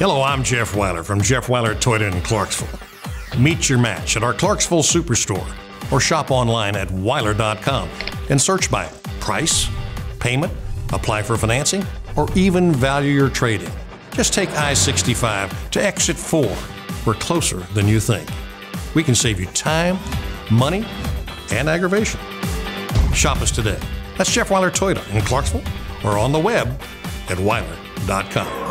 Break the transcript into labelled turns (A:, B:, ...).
A: Hello, I'm Jeff Wyler from Jeff Wyler Toyota in Clarksville. Meet your match at our Clarksville Superstore or shop online at Wyler.com and search by price, payment, apply for financing, or even value your trade-in. Just take I-65 to exit 4. We're closer than you think. We can save you time, money, and aggravation. Shop us today. That's Jeff Wyler Toyota in Clarksville or on the web at Wyler.com.